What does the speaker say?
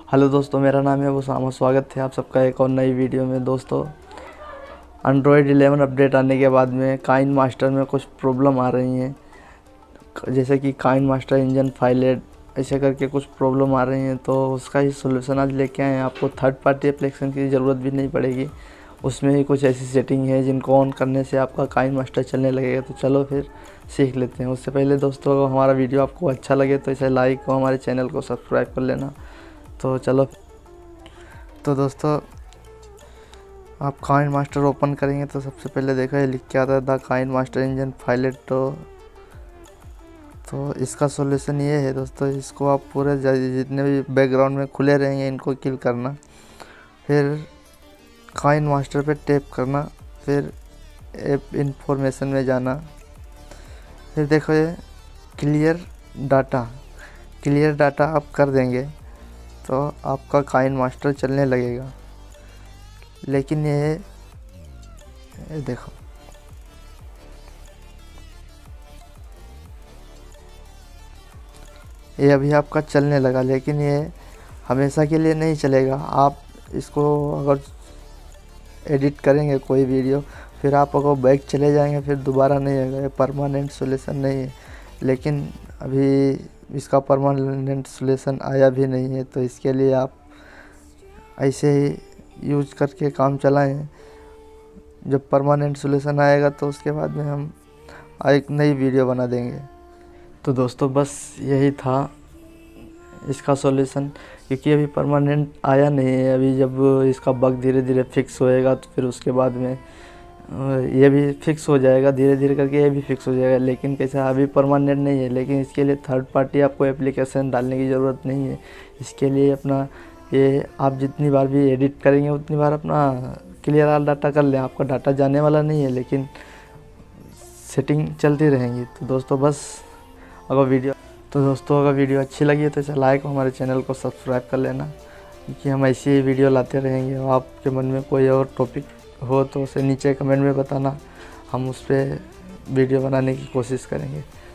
Hello दोस्तों, मेरा नाम है उसामा। स्वागत है आप सबका एक और नई वीडियो में। दोस्तों, एंड्रॉयड 11 अपडेट आने के बाद में काइन मास्टर में कुछ प्रॉब्लम आ रही हैं, जैसे कि काइन मास्टर इंजन फाइलेट ऐसे करके कुछ प्रॉब्लम आ रही हैं। तो उसका ही सोल्यूशन आज लेके आए हैं। आपको थर्ड पार्टी एप्लीकेशन की ज़रूरत भी नहीं पड़ेगी। उसमें ही कुछ ऐसी सेटिंग है जिनको ऑन करने से आपका काइन मास्टर चलने लगेगा। तो चलो फिर सीख लेते हैं। उससे पहले दोस्तों, अगर हमारा वीडियो आपको अच्छा लगे तो इसे लाइक और हमारे चैनल को सब्सक्राइब कर लेना। तो चलो, तो दोस्तों आप काइन मास्टर ओपन करेंगे तो सबसे पहले देखो ये लिख के आता था काइन मास्टर इंजन फाइलेट। तो इसका सॉल्यूशन ये है दोस्तों, इसको आप पूरे जितने भी बैकग्राउंड में खुले रहेंगे इनको किल करना, फिर काइन मास्टर पे टैप करना, फिर ऐप इंफॉर्मेशन में जाना, फिर देखो ये क्लियर डाटा आप कर देंगे तो आपका काइन मास्टर चलने लगेगा। लेकिन ये देखो, ये अभी आपका चलने लगा, लेकिन ये हमेशा के लिए नहीं चलेगा। आप इसको अगर एडिट करेंगे कोई वीडियो, फिर आप अगर बैक चले जाएंगे फिर दोबारा नहीं होगा। ये परमानेंट सॉल्यूशन नहीं है, लेकिन अभी इसका परमानेंट सॉल्यूशन आया भी नहीं है। तो इसके लिए आप ऐसे ही यूज करके काम चलाएं। जब परमानेंट सॉल्यूशन आएगा तो उसके बाद में हम एक नई वीडियो बना देंगे। तो दोस्तों, बस यही था इसका सॉल्यूशन, क्योंकि अभी परमानेंट आया नहीं है। अभी जब इसका बग धीरे धीरे फिक्स होएगा तो फिर उसके बाद में ये भी फिक्स हो जाएगा, धीरे धीरे करके ये भी फिक्स हो जाएगा। लेकिन कैसा, अभी परमानेंट नहीं है। लेकिन इसके लिए थर्ड पार्टी आपको एप्लीकेशन डालने की ज़रूरत नहीं है। इसके लिए अपना ये आप जितनी बार भी एडिट करेंगे उतनी बार अपना क्लियर ऑल डाटा कर लें। आपका डाटा जाने वाला नहीं है, लेकिन सेटिंग चलती रहेंगी। तो दोस्तों अगर वीडियो अच्छी लगी तो इसे लाइक और हमारे चैनल को सब्सक्राइब कर लेना, क्योंकि हम ऐसी ही वीडियो लाते रहेंगे। और आपके मन में कोई और टॉपिक हो तो उसे नीचे कमेंट में बताना, हम उस पर वीडियो बनाने की कोशिश करेंगे।